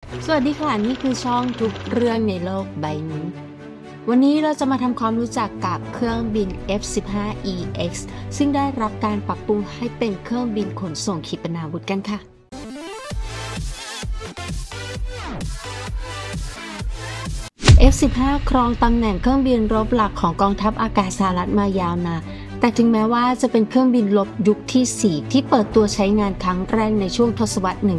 สวัสดีค่ะนี่คือช่องทุกเรื่องในโลกใบนี้วันนี้เราจะมาทำความรู้จักกับเครื่องบิน F-15EX ซึ่งได้รับการปรับปรุงให้เป็นเครื่องบินขนส่งขีปนาวุธกันค่ะ F-15 ครองตำแหน่งเครื่องบินรบหลักของกองทัพอากาศสหรัฐมายาวนานแต่ถึงแม้ว่าจะเป็นเครื่องบินรบยุคที่ 4 ที่เปิดตัวใช้งานครั้งแรกในช่วงทศวรรษ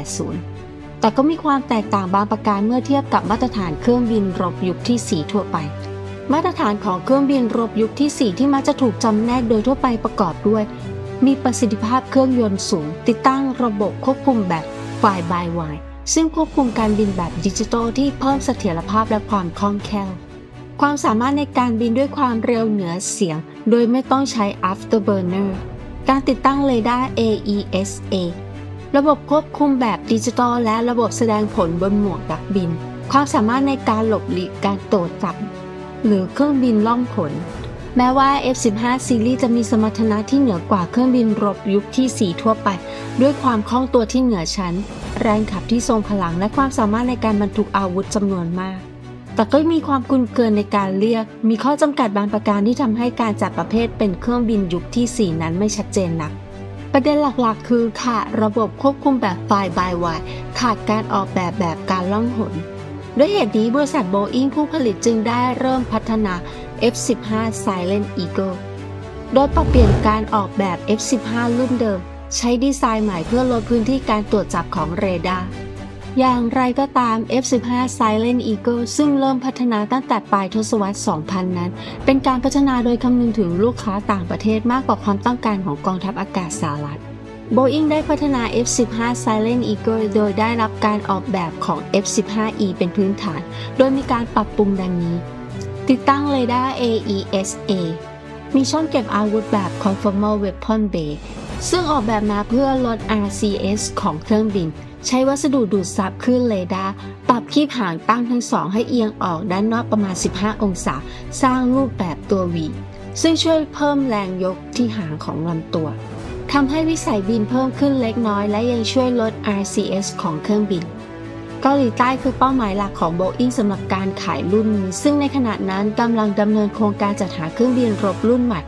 1980แต่ก็มีความแตกต่างบางประการเมื่อเทียบกับมาตรฐานเครื่องบินรบยุคที่ 4 ทั่วไปมาตรฐานของเครื่องบินรบยุคที่ 4 ที่มักจะถูกจำแนกโดยทั่วไปประกอบด้วยมีประสิทธิภาพเครื่องยนต์สูงติดตั้งระบบควบคุมแบบ Fly by Wire ซึ่งควบคุมการบินแบบดิจิทัลที่เพิ่มเสถียรภาพและความคล่องแคล่วความสามารถในการบินด้วยความเร็วเหนือเสียงโดยไม่ต้องใช้ Afterburner การติดตั้งเรดาร์ AESAระบบควบคุมแบบดิจิทัลและระบบแสดงผลบนหมวกนักบินความสามารถในการหลบหลีกการตรวจจับหรือเครื่องบินล่องหนแม้ว่า F-15 ซีรีส์จะมีสมรรถนะที่เหนือกว่าเครื่องบินรบยุคที่ 4 ทั่วไปด้วยความคล่องตัวที่เหนือชั้นแรงขับที่ทรงพลังและความสามารถในการบรรทุกอาวุธจำนวนมากแต่ก็มีความกุนเกินในการเรียกมีข้อจำกัดบางประการที่ทำให้การจัดประเภทเป็นเครื่องบินยุคที่ 4 นั้นไม่ชัดเจนนักประเด็นหลักๆคือขาดระบบควบคุมแบบ Fly by Wire ขาดการออกแบบการล่องหนด้วยเหตุนี้บริษัท Boeing ผู้ผลิตจึงได้เริ่มพัฒนา F-15 Silent Eagle โดยปรับเปลี่ยนการออกแบบ F-15 รุ่นเดิมใช้ดีไซน์ใหม่เพื่อลดพื้นที่การตรวจจับของเรดาร์อย่างไรก็ตาม F-15 Silent Eagle ซึ่งเริ่มพัฒนาตั้งแต่ปลายทศวรรษ 2000 นั้นเป็นการพัฒนาโดยคำนึงถึงลูกค้าต่างประเทศมากกว่าความต้องการของกองทัพอากาศสหรัฐ Boeing ได้พัฒนา F-15 Silent Eagle โดยได้รับการออกแบบของ F-15E เป็นพื้นฐานโดยมีการปรับปรุงดังนี้ติดตั้งเรดาร์ AESA มีช่องเก็บอาวุธแบบ Conformal Weapon Bay ซึ่งออกแบบมาเพื่อลด RCS ของเครื่องบินใช้วัสดุดูดซับคลื่นเรดาร์ปรับคีบหางตั้งทั้งสองให้เอียงออกด้านนอกประมาณ 15 องศาสร้างรูปแบบตัว V ซึ่งช่วยเพิ่มแรงยกที่หางของลำตัวทำให้วิสัยบินเพิ่มขึ้นเล็กน้อยและยังช่วยลด RCS ของเครื่องบินเกาหลีใต้คือเป้าหมายหลักของ Boeing สำหรับการขายรุ่นนี้ซึ่งในขณะนั้นกำลังดำเนินโครงการจัดหาเครื่องบินรบรุ่นใหม่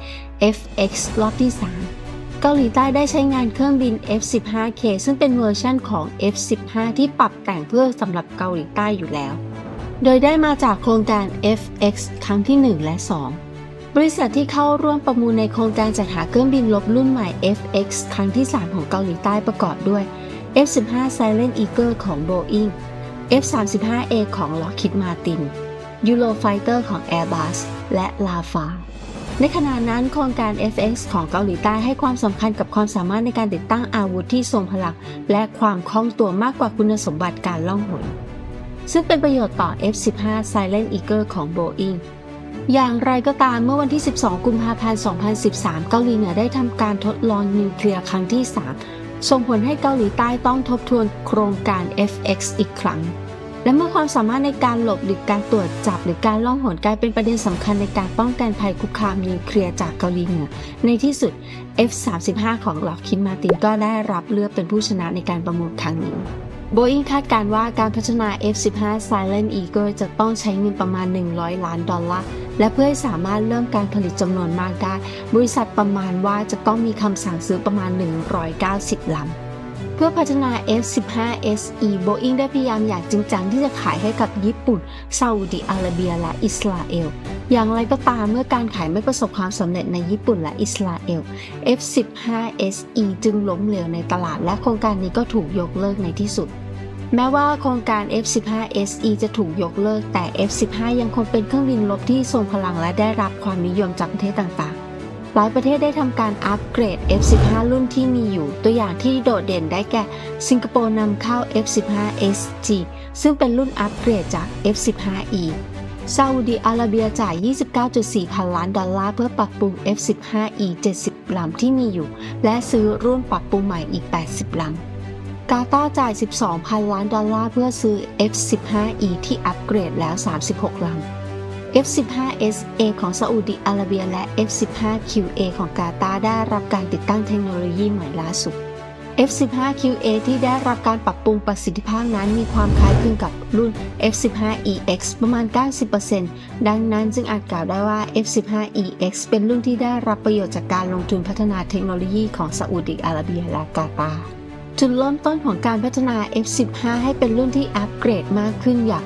FX ล็อตที่ 3เกาหลีใต้ได้ใช้งานเครื่องบิน F-15K ซึ่งเป็นเวอร์ชั่นของ F-15 ที่ปรับแต่งเพื่อสำหรับเกาหลีใต้อยู่แล้วโดยได้มาจากโครงการ FX ครั้งที่ 1 และ 2 บริษัทที่เข้าร่วมประมูลในโครงการจัดหาเครื่องบินรบรุ่นใหม่ FX ครั้งที่ 3 ของเกาหลีใต้ประกอบด้วย F-15 Silent Eagle ของ Boeing F-35A ของ Lockheed Martin Eurofighter ของ Airbus และ Rafaleในขณะนั้นโครงการ FX ของเกาหลีใต้ให้ความสำคัญกับความสามารถในการติดตั้งอาวุธที่ทรงพลังและความคล่องตัวมากกว่าคุณสมบัติการล่องหนซึ่งเป็นประโยชน์ต่อ F-15 Silent Eagle ของ Boeing อย่างไรก็ตามเมื่อวันที่ 12 กุมภาพันธ์ 2013 เกาหลีเหนือได้ทำการทดลองนิวเคลียร์ครั้งที่ 3 ส่งผลให้เกาหลีใต้ต้องทบทวนโครงการ FX อีกครั้งและเมื่อความสามารถในการหลบหลีกการตรวจจับหรือการล่องหนกลายเป็นประเด็นสำคัญในการป้องกันภัยคุกคามนิวเคลียร์จากเกาหลีเหนือในที่สุด F-35 ของ Lockheed Martin ก็ได้รับเลือกเป็นผู้ชนะในการประมูลครั้งนี้ Boeing คาดการณ์ว่าการพัฒนา F-15 Silent Eagle จะต้องใช้เงินประมาณ$100 ล้านและเพื่อให้สามารถเริ่มการผลิตจำนวนมากได้บริษัทประมาณว่าจะต้องมีคำสั่งซื้อประมาณ190 ลำเพื่อพัฒนา F-15SE Boeing ได้พยายามอย่างจริงจังที่จะขายให้กับญี่ปุ่นซาอุดิอาระเบียและอิสราเอลอย่างไรก็ตามเมื่อการขายไม่ประสบความสำเร็จในญี่ปุ่นและอิสราเอล F-15SE จึงล้มเหลวในตลาดและโครงการนี้ก็ถูกยกเลิกในที่สุดแม้ว่าโครงการ F-15SE จะถูกยกเลิกแต่ F-15 ยังคงเป็นเครื่องบินรบที่ทรงพลังและได้รับความนิยมจากประเทศต่างๆหลายประเทศได้ทำการอัปเกรด F-15 รุ่นที่มีอยู่ตัวอย่างที่โดดเด่นได้แก่สิงคโปร์นำเข้า F-15SG ซึ่งเป็นรุ่นอัปเกรดจาก F-15E ซาอุดิอาระเบียจ่าย 29.4 พันล้านดอลลาร์เพื่อปรับปรุง F-15E 70 ลำที่มีอยู่และซื้อรุ่นปรับปรุงใหม่อีก 80 ลำกาตาร์จ่าย 12 พันล้านดอลลาร์เพื่อซื้อ F-15E ที่อัปเกรดแล้ว 36 ลำF-15SA ของซาอุดิอาระเบียและ F-15QA ของกาตาร์ได้รับการติดตั้งเทคโนโลยีใหม่ล่าสุด F-15QA ที่ได้รับการปรับปรุงประสิทธิภาพนั้นมีความคล้ายคลึงกับรุ่น F-15EX ประมาณ 90% ดังนั้นจึงอาจกล่าวได้ว่า F-15EX เป็นรุ่นที่ได้รับประโยชน์จากการลงทุนพัฒนาเทคโนโลยีของซาอุดิอาระเบียและกาตาร์จุดเริ่มต้นของการพัฒนา F-15 ให้เป็นรุ่นที่อัปเกรดมากขึ้นอย่าง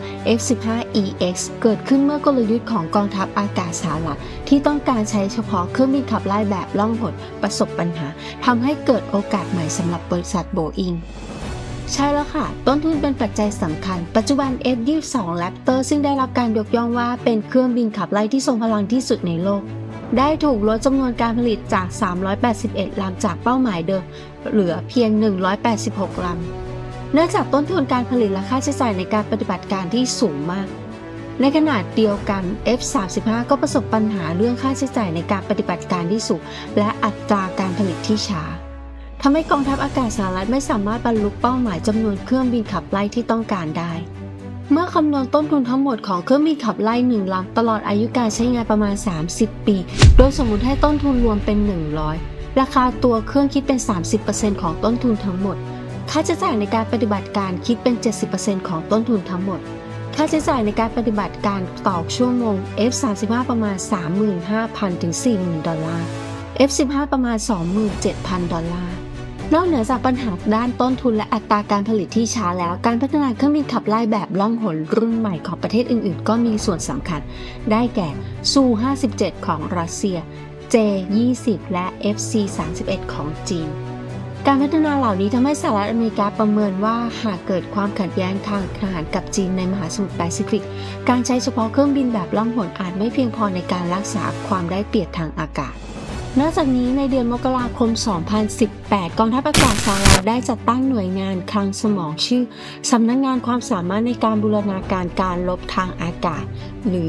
F-15EX เกิดขึ้นเมื่อกลยุทธ์ของกองทัพอากาศสหรัฐที่ต้องการใช้เฉพาะเครื่องบินขับไล่แบบล่องหนประสบปัญหาทำให้เกิดโอกาสใหม่สำหรับบริษัทโบอิงใช่แล้วค่ะต้นทุนเป็นปัจจัยสำคัญปัจจุบัน F-22 Raptor ซึ่งได้รับการยกย่องว่าเป็นเครื่องบินขับไล่ที่ทรงพลังที่สุดในโลกได้ถูกลดจำนวนการผลิตจาก381ลำจากเป้าหมายเดิมเหลือเพียง186ลำเนื่องจากต้นทุนการผลิตและค่าใช้จ่ายในการปฏิบัติการที่สูงมากในขณะเดียวกัน F-35 ก็ประสบปัญหาเรื่องค่าใช้จ่ายในการปฏิบัติการที่สูงและอัตราการผลิตที่ช้าทำให้กองทัพอากาศสหรัฐไม่สามารถบรรลุเป้าหมายจำนวนเครื่องบินขับไล่ที่ต้องการได้เมื่อคำนวณต้นทุนทั้งหมดของเครื่องบินขับไล่1ลำตลอดอายุการใช้งานประมาณ30ปีโดยสมมุติให้ต้นทุนรวมเป็น100ราคาตัวเครื่องคิดเป็น 30% ของต้นทุนทั้งหมดค่าใช้จ่ายในการปฏิบัติการคิดเป็น 70% ของต้นทุนทั้งหมดค่าใช้จ่ายในการปฏิบัติการต่อชั่วโมง F-35 ประมาณ 35,000 ถึง 40,000 ดอลลาร์ F-15 ประมาณ 27,000 ดอลลาร์นอกเหนือจากปัญหาด้านต้นทุนและอัตราการผลิตที่ช้าแล้วการพัฒนาเครื่องบินขับไล่แบบล่องหนรุ่นใหม่ของประเทศอื่นๆก็มีส่วนสำคัญได้แก่ซู57ของรัสเซีย J20 และ FC31 ของจีนการพัฒนาเหล่านี้ทำให้สหรัฐอเมริกาประเมินว่าหากเกิดความขัดแย้งทางทหารกับจีนในมหาสมุทรแปซิฟิกการใช้เฉพาะเครื่องบินแบบล่องหนอาจไม่เพียงพอในการรักษาความได้เปรียบทางอากาศนอกจากนี้ในเดือนมกราคม 2018 กองทัพอากาศสหรัฐได้จัดตั้งหน่วยงานคลังสมองชื่อสำนักงานความสามารถในการบูรณาการการรบทางอากาศหรือ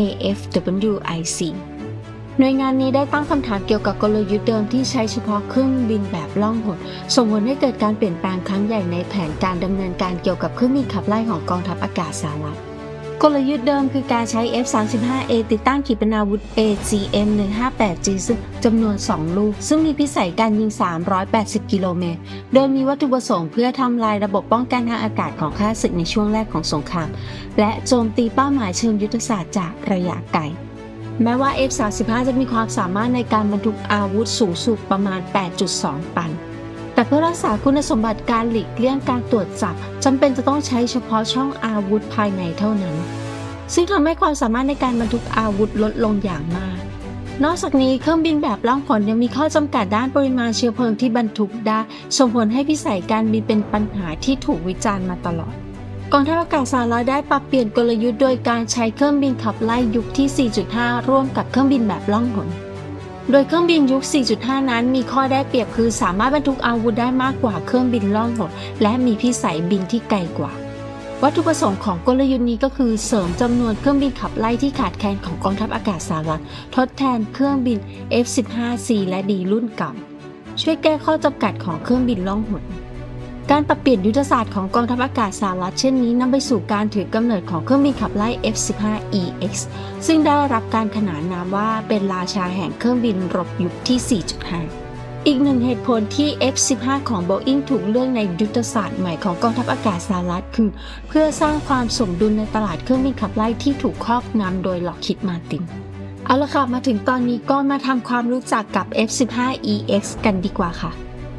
AFWIC หน่วยงานนี้ได้ตั้งคำถามเกี่ยวกับกลยุทธ์เดิมที่ใช้เฉพาะเครื่องบินแบบล่องหนส่งผลให้เกิดการเปลี่ยนแปลงครั้งใหญ่ในแผนการดำเนินการเกี่ยวกับเครื่องบินขับไล่ของกองทัพอากาศสหรัฐกลยุทธ์เดิมคือการใช้ F-35A ติดตั้งขีปนาวุธ AGM-158G ซึ่งจำนวน2ลูกซึ่งมีพิสัยการยิง380กิโลเมตรโดยมีวัตถุประสงค์เพื่อทำลายระบบป้องกันทางอากาศของข้าศึกในช่วงแรกของสงครามและโจมตีเป้าหมายเชิงยุทธศาสตร์จากระยะไกลแม้ว่า F-35 จะมีความสามารถในการบรรทุกอาวุธสูงสุดประมาณ 8.2 ตันแต่เพื่อรักษาคุณสมบัติการหลีกเลี่ยงการตรวจจับจำเป็นจะต้องใช้เฉพาะช่องอาวุธภายในเท่านั้นซึ่งทำให้ความสามารถในการบรรทุกอาวุธลดลงอย่างมากนอกจากนี้เครื่องบินแบบล่องหนยังมีข้อจำกัดด้านปริมาณเชื้อเพลิงที่บรรทุกได้ส่งผลให้พิสัยการบินเป็นปัญหาที่ถูกวิจารณ์มาตลอดกองทัพอากาศสหรัฐได้ปรับเปลี่ยนกลยุทธ์โดยการใช้เครื่องบินขับไล่ยุคที่ 4.5 ร่วมกับเครื่องบินแบบล่องหนโดยเครื่องบินยุค 4.5 นั้นมีข้อได้เปรียบคือสามารถบรรทุกอาวุธได้มากกว่าเครื่องบินล่องหนและมีพิสัยบินที่ไกลกว่าวัตถุประสงค์ของกลยุทธ์นี้ก็คือเสริมจำนวนเครื่องบินขับไล่ที่ขาดแคลนของกองทัพอากาศสหรัฐทดแทนเครื่องบิน F-15C และ D รุ่นเก่าช่วยแก้ข้อจำกัดของเครื่องบินล่องหนการปรับเปลี่ยนยุทธศาสตร์ของกองทัพอากาศสหรัฐเช่นนี้นำไปสู่การถือกำเนิดของเครื่องบินขับไล่ F-15EX ซึ่งได้รับการขนานนามว่าเป็นราชาแห่งเครื่องบินรบยุคที่ 4.5 อีกหนึ่งเหตุผลที่ F-15 ของ Boeing ถูกเลือกในยุทธศาสตร์ใหม่ของกองทัพอากาศสหรัฐคือเพื่อสร้างความสมดุลในตลาดเครื่องบินขับไล่ที่ถูกครอบงำโดยLockheed Martin เอาละค่ะมาถึงตอนนี้ก็มาทำความรู้จักกับ F-15EX กันดีกว่าค่ะ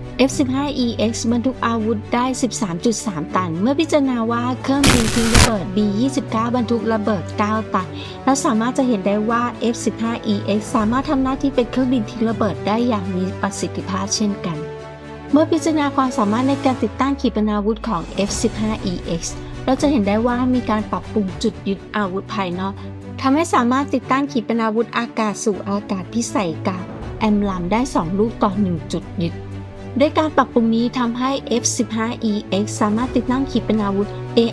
F-15EX บรรทุกอาวุธได้ 13.3 ตันเมื่อพิจารณาว่าเครื่องบินทิ้งระเบิด B-29 บรรทุกระเบิด 9 ตันและสามารถจะเห็นได้ว่า F-15EX สามารถทำหน้าที่เป็นเครื่องบินทิ้งระเบิดได้อย่างมีประสิทธิภาพเช่นกันเมื่อพิจารณาความสามารถในการติดตั้งขีปนาวุธของ F-15EX เราจะเห็นได้ว่ามีการปรับปรุงจุดยึดอาวุธภายนอกทำให้สามารถติดตั้งขีปนาวุธอากาศสู่อากาศพิสัยกับแอมลัมได้2ลูกต่อ1จุดยึดด้วยการปรับปรุงนี้ทำให้ F-15EX สามารถติดตั้งขีปนาวุธ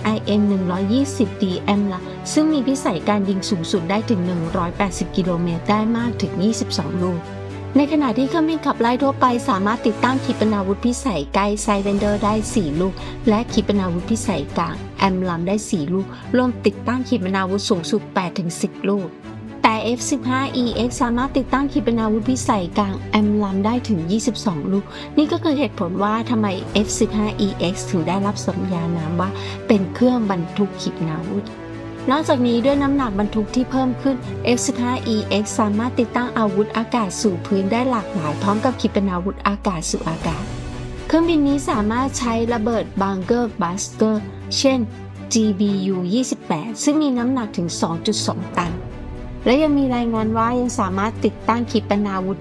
AIM-120D แอมลัมซึ่งมีพิสัยการยิงสูงสุดได้ถึง180กิโลเมตรได้มากถึง22ลูกในขณะที่เครื่องบินขับไล่ทั่วไปสามารถติดตั้งขีปนาวุธพิสัยไกลไซเวนเดอร์ได้4ลูกและขีปนาวุธพิสัยกลางแอมลัมได้4ลูกรวมติดตั้งขีปนาวุธสูงสุด 8-10 ลูกแแต่ F-15EX สามารถติดตั้งขีปนาวุธพิสัยกลางแอมลำได้ถึง 22 ลูกนี่ก็คือเหตุผลว่าทำไม F-15EX ถึงได้รับสมญานามว่าเป็นเครื่องบรรทุกขีปนาวุธนอกจากนี้ด้วยน้ำหนักบรรทุกที่เพิ่มขึ้น F-15EX สามารถติดตั้งอาวุธอากาศสู่พื้นได้หลากหลายพร้อมกับขีปนาวุธอากาศสู่อากาศเครื่องบินนี้สามารถใช้ระเบิดบังเกอร์บัสเตอร์เช่น GBU-28 ซึ่งมีน้ำหนักถึง 2.2 ตันและยังมีรายงานว่ายังสามารถติดตั้งขีปนาวุธ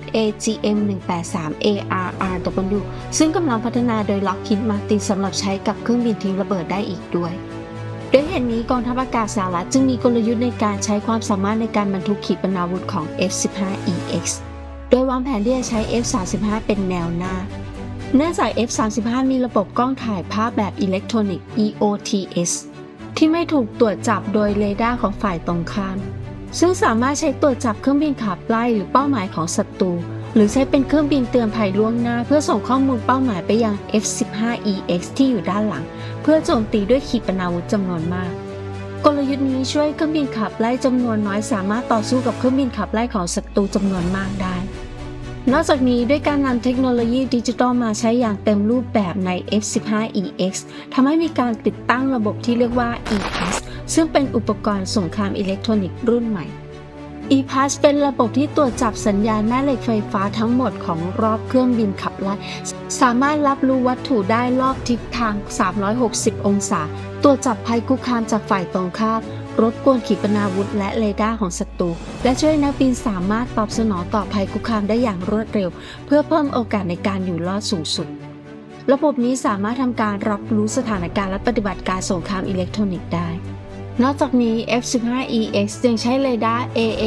AGM-183ARRW ซึ่งกำลังพัฒนาโดย Lockheed Martin สำหรับใช้กับเครื่องบินทิ้งระเบิดได้อีกด้วยด้วยเหตุนี้กองทัพอากาศสหรัฐจึงมีกลยุทธ์ในการใช้ความสามารถในการบรรทุกขีปนาวุธของ F-15EX โดยวางแผนที่จะใช้ F-35 เป็นแนวหน้าเนื่องจาก F-35 มีระบบกล้องถ่ายภาพแบบอิเล็กทรอนิกส์ EOTS ที่ไม่ถูกตรวจจับโดยเรดาร์ของฝ่ายตรงข้ามซึ่งสามารถใช้ตรวจจับเครื่องบินขับไล่หรือเป้าหมายของศัตรูหรือใช้เป็นเครื่องบินเตือนภัยล่วงหน้าเพื่อส่งข้อมูลเป้าหมายไปยัง F-15EX ที่อยู่ด้านหลังเพื่อโจมตีด้วยขีปนาวุธจำนวนมากกลยุทธ์นี้ช่วยเครื่องบินขับไล่จำนวนน้อยสามารถต่อสู้กับเครื่องบินขับไล่ของศัตรูจำนวนมากได้นอกจากนี้ด้วยการนำเทคโนโลยีดิจิทัลมาใช้อย่างเต็มรูปแบบใน F-15EX ทำให้มีการติดตั้งระบบที่เรียกว่า EPASS ซึ่งเป็นอุปกรณ์สงครามอิเล็กทรอนิกส์รุ่นใหม่ EPASS เป็นระบบที่ตรวจจับสัญญาณแม่เหล็กไฟฟ้าทั้งหมดของรอบเครื่องบินขับไล่สามารถรับรู้วัตถุได้รอบทิศทาง 360 องศาตรวจจับภัยคุกคามจากฝ่ายตรงข้ามรบกวนขีปนาวุธและเรดาร์ของศัตรูและช่วยนักบินสามารถตอบสนองต่อภัยคุกคามได้อย่างรวดเร็วเพื่อเพิ่มโอกาสในการอยู่รอดสูงสุดระบบนี้สามารถทำการรับรู้สถานการณ์และปฏิบัติการสงครามอิเล็กทรอนิกส์ได้นอกจากนี้ F-15EX ยังใช้เรดาร์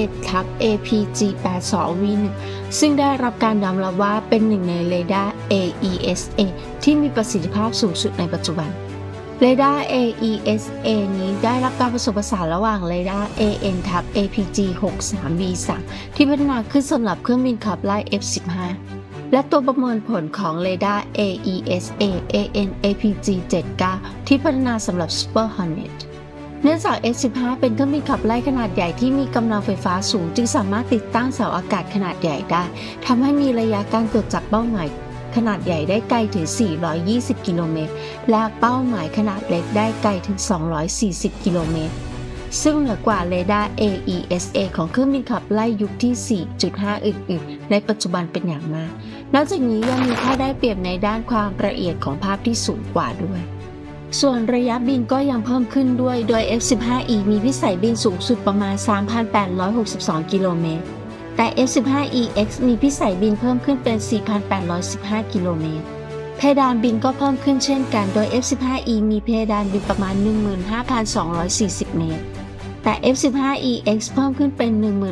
AA/APG-82V1 ซึ่งได้รับการยอมรับว่าเป็นหนึ่งในเรดาร์ AESA ที่มีประสิทธิภาพสูงสุดในปัจจุบันเรดาร์ AESA นี้ได้รับการผสมผสานระหว่างเรดาร์ AN/APG-63V3 ที่พัฒนาขึ้นสำหรับเครื่องบินขับไล่ F-15 และตัวประเมินผลของเรดาร์ AESA AN/APG-79 ที่พัฒนาสำหรับ Super Hornet เนื่องจาก F-15 เป็นเครื่องบินขับไล่ขนาดใหญ่ที่มีกำลังไฟฟ้าสูงจึงสามารถติดตั้งเสาอากาศขนาดใหญ่ได้ทำให้มีระยะการตรวจจับเป้าหมายขนาดใหญ่ได้ไกลถึง 420 กิโลเมตรและเป้าหมายขนาดเล็กได้ไกลถึง 240 กิโลเมตรซึ่งเหนือกว่าเรดาร์ AESA ของเครื่องบินขับไล่ยุคที่ 4.5 อื่นๆในปัจจุบันเป็นอย่างมากนอกจากนี้ยังมีข้อได้เปรียบในด้านความละเอียดของภาพที่สูงกว่าด้วยส่วนระยะบินก็ยังเพิ่มขึ้นด้วยโดย F-15E มีวิสัยบินสูงสุดประมาณ 3,862 กิโลเมตรแต่ F-15EX มีพิสัยบินเพิ่มขึ้นเป็น 4,815 กิโลเมตรเพดานบินก็เพิ่มขึ้นเช่นกันโดย F-15E มีเพดานบินประมาณ 15,240 เมตรแต่ F-15EX เพิ่มขึ้นเป็น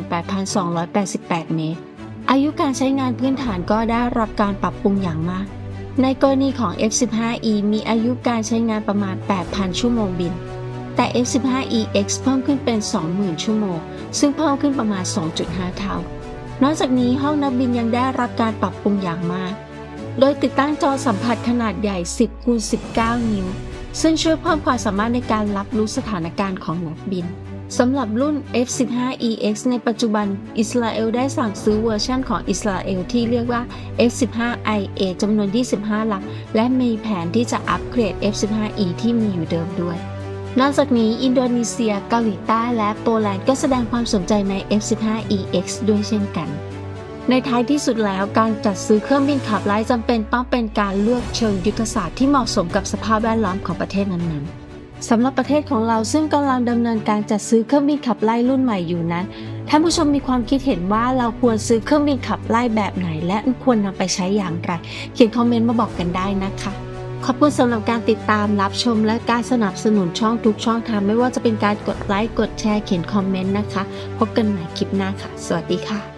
18,288 เมตรอายุการใช้งานพื้นฐานก็ได้รับการปรับปรุงอย่างมากในกรณีของ F-15E มีอายุการใช้งานประมาณ 8,000 ชั่วโมงบินแต่ F-15EX เพิ่มขึ้นเป็น 20,000 ชั่วโมงซึ่งเพิ่มขึ้นประมาณ 2.5 เท่านอกจากนี้ห้องนักบินยังได้รับการปรับปรุงอย่างมากโดยติดตั้งจอสัมผัสขนาดใหญ่ 10x19 นิ้วซึ่งช่วยเพิ่มความสามารถในการรับรู้สถานการณ์ของนักบินสำหรับรุ่น F-15EX ในปัจจุบันอิสราเอลได้สั่งซื้อเวอร์ชันของอิสราเอลที่เรียกว่า F-15IA จำนวน 25 ลำและมีแผนที่จะอัปเกรด F-15E ที่มีอยู่เดิมด้วยนอกจากนี้อินโดนีเซียเกาหลีใต้และโปแลนด์ก็แสดงความสนใจใน F-15EX ด้วยเช่นกันในท้ายที่สุดแล้วการจัดซื้อเครื่องบินขับไล่จำเป็นต้องเป็นการเลือกเชิงยุทธศาสตร์ที่เหมาะสมกับสภาพแวดล้อมของประเทศนั้นๆสำหรับประเทศของเราซึ่งกำลังดำเนินการจัดซื้อเครื่องบินขับไล่รุ่นใหม่อยู่นั้นท่านผู้ชมมีความคิดเห็นว่าเราควรซื้อเครื่องบินขับไล่แบบไหนและควรนำไปใช้อย่างไรเขียนคอมเมนต์มาบอกกันได้นะคะขอบคุณสำหรับการติดตามรับชมและการสนับสนุนช่องทุกช่องทางไม่ว่าจะเป็นการกดไลค์กดแชร์เขียนคอมเมนต์นะคะพบกันใหม่คลิปหน้าค่ะสวัสดีค่ะ